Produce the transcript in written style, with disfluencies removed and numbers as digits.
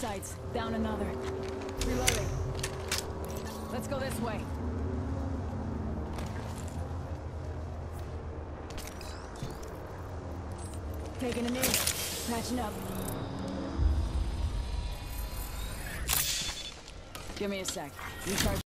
sights. Down another. Reloading. Let's go this way. Taking a knee. Patching up. Give me a sec. Recharge.